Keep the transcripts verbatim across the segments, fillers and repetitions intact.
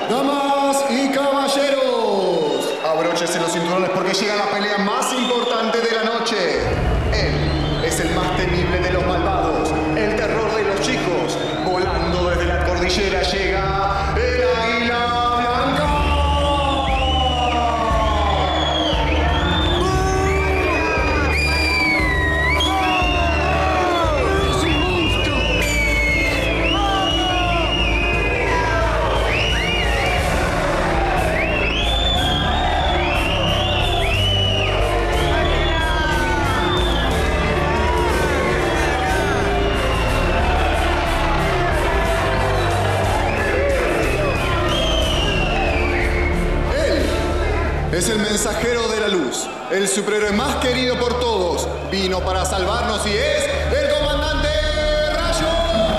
Damas y caballeros, abróchense los cinturones porque llega la pelea más importante de la noche. Él es el más temible de los malvados, el terror de los chicos. Volando desde la cordillera llega el Águila Blanca. Es el mensajero de la luz, el superhéroe más querido por todos. Vino para salvarnos y es el comandante Rayo.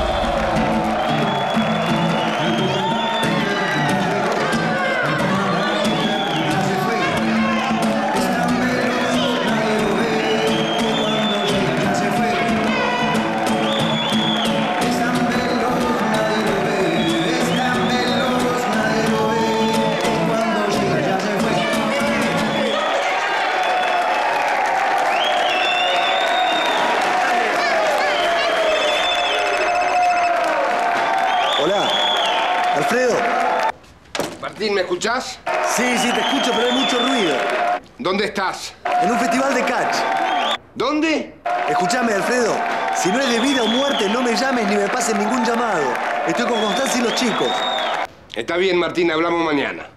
Hola, Alfredo. Martín, ¿me escuchás? Sí, sí, te escucho, pero hay mucho ruido. ¿Dónde estás? En un festival de catch. ¿Dónde? Escuchame, Alfredo. Si no es de vida o muerte, no me llames ni me pases ningún llamado. Estoy con Constanza y los chicos. Está bien, Martín, hablamos mañana.